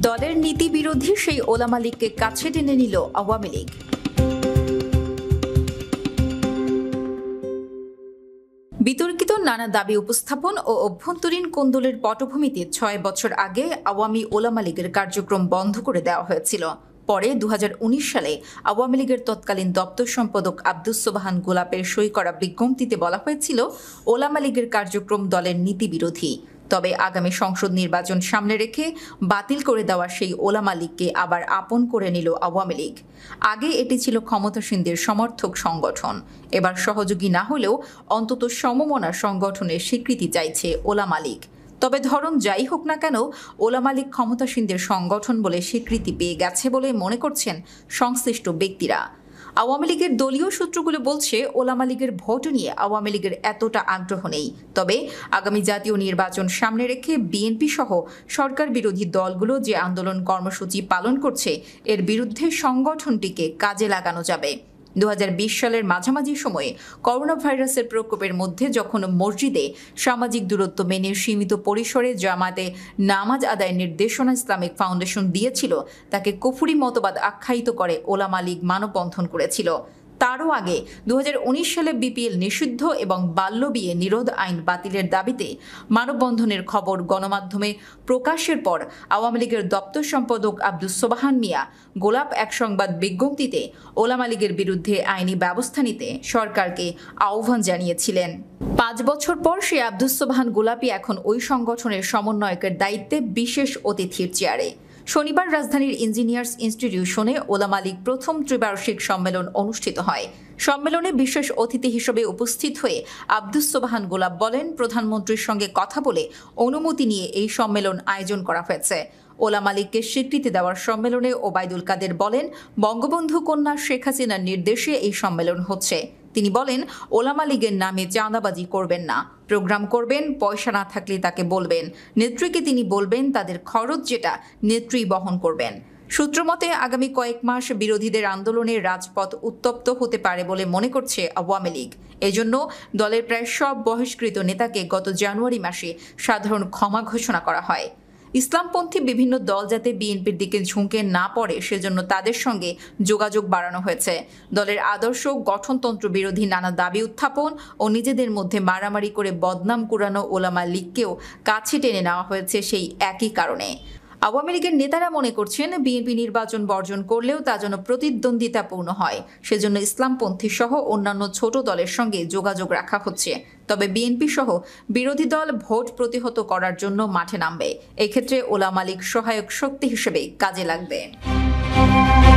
দলের নীতি বিরোধী সেই ওলামা লীগকে কাছে টেনে নিল আওয়ামী লীগ। বিতর্কিত নানা দাবি উপস্থাপন ও অভ্যন্তরীণ কোন্দলের পটভূমিতে ৬ বছর আগে আওয়ামী ওলামা লীগের কার্যক্রম বন্ধ করে দেওয়া হয়েছিল। পরে ২০১৯ সালে আওয়ামী লীগের তৎকালীন দপ্তর সম্পাদক আব্দুস সোবহান গোলাপের সই করা বিজ্ঞপ্তিতে বলা হয়েছিল ওলামা লীগের কার্যক্রম দলের নীতি বিরোধী। তবে আগামী সংসদ নির্বাচন সামনে রেখে বাতিল করে দেওয়া সেই ওলামা লীগকে আবার আপন করে নিল আওয়ামী লীগ। আগে এটি ছিল ক্ষমতাসীনদের সমর্থক সংগঠন, এবার সহযোগী না হলেও অন্তত সমমনা সংগঠনের স্বীকৃতি চাইছে ওলামা লীগ। তবে ধরন যাই হোক না কেন, ওলামা লীগ ক্ষমতাসীনদের সংগঠন বলে স্বীকৃতি পেয়ে গেছে বলে মনে করছেন সংশ্লিষ্ট ব্যক্তিরা। আওয়ামী লীগের দলীয় সূত্রগুলো বলছে ওলামা লীগের ভোট নিয়ে আওয়ামী লীগের এতটা আগ্রহ নেই। তবে আগামী জাতীয় নির্বাচন সামনে রেখে বিএনপি সহ সরকার বিরোধী দলগুলো যে আন্দোলন কর্মসূচি পালন করছে এর বিরুদ্ধে সংগঠনটিকে কাজে লাগানো যাবে। ২০২০ সালের মাঝামাঝি সময়ে করোনা ভাইরাসের প্রকোপের মধ্যে যখন মসজিদে সামাজিক দূরত্ব মেনে সীমিত পরিসরে জামাতে নামাজ আদায়ের নির্দেশনা ইসলামিক ফাউন্ডেশন দিয়েছিল, তাকে কুফরি মতবাদ আখ্যায়িত করে ওলামা লীগ মানববন্ধন করেছিল। তারও আগে ২০১৯ সালে বিপিএল নিষিদ্ধ এবং বাল্যবিয়ে নিরোধ আইন বাতিলের দাবিতে মানববন্ধনের খবর গণমাধ্যমে প্রকাশের পর আওয়ামী লীগের দপ্তর সম্পাদক আব্দুস সোবহান মিয়া গোলাপ এক সংবাদ বিজ্ঞপ্তিতে ওলামা লীগের বিরুদ্ধে আইনি ব্যবস্থা নিতে সরকারকে আহ্বান জানিয়েছিলেন। ৫ বছর পর সে আব্দুস সোবহান গোলাপই এখন ওই সংগঠনের সমন্বয়কের দায়িত্বে বিশেষ অতিথির চেয়ারে। শনিবার রাজধানীর ইঞ্জিনিয়ার্স ইনস্টিটিউশনে ওলামা লীগ প্রথম ত্রিবার্ষিক সম্মেলন অনুষ্ঠিত হয়। সম্মেলনে বিশেষ অতিথি হিসেবে উপস্থিত হয়ে আব্দুস সোবহান গোলাপ বলেন, প্রধানমন্ত্রীর সঙ্গে কথা বলে অনুমতি নিয়ে এই সম্মেলন আয়োজন করা হয়েছে। ওলামা লীগকে স্বীকৃতি দেওয়ার সম্মেলনে ওবায়দুল কাদের বলেন, বঙ্গবন্ধু কন্যা শেখ হাসিনার নির্দেশে এই সম্মেলন হচ্ছে। তিনি বলেন, ওলামা লীগের নামে চাঁদাবাজি করবেন না, প্রোগ্রাম করবেন, পয়সা না থাকলে তাকে বলবেন, নেত্রীকে তিনি বলবেন তাদের খরচ যেটা নেত্রী বহন করবেন। সূত্রমতে আগামী কয়েক মাস বিরোধীদের আন্দোলনে রাজপথ উত্তপ্ত হতে পারে বলে মনে করছে আওয়ামী লীগ। এজন্য দলের প্রায় সব বহিষ্কৃত নেতাকে গত জানুয়ারি মাসে সাধারণ ক্ষমা ঘোষণা করা হয়। ইসলামপন্থী বিভিন্ন দল যাতে বিএনপির দিকে ঝুঁকে না পড়ে সেজন্য তাদের সঙ্গে যোগাযোগ বাড়ানো হয়েছে। দলের আদর্শ গঠনতন্ত্র বিরোধী নানা দাবি উত্থাপন ও নিজেদের মধ্যে মারামারি করে বদনাম কুড়ানো ওলামা লীগকেও কাছে টেনে নেওয়া হয়েছে সেই একই কারণে। আওয়ামী লীগের নেতারা মনে করছেন বিএনপি নির্বাচন বর্জন করলেও তা যেন প্রতিদ্বন্দ্বিতাপূর্ণ হয়, সেজন্য ইসলামপন্থী সহ অন্যান্য ছোট দলের সঙ্গে যোগাযোগ রাখা হচ্ছে। তবে বিএনপি সহ বিরোধী দল ভোট প্রতিহত করার জন্য মাঠে নামবে। এক্ষেত্রে ওলামা লীগ সহায়ক শক্তি হিসেবে কাজে লাগবে।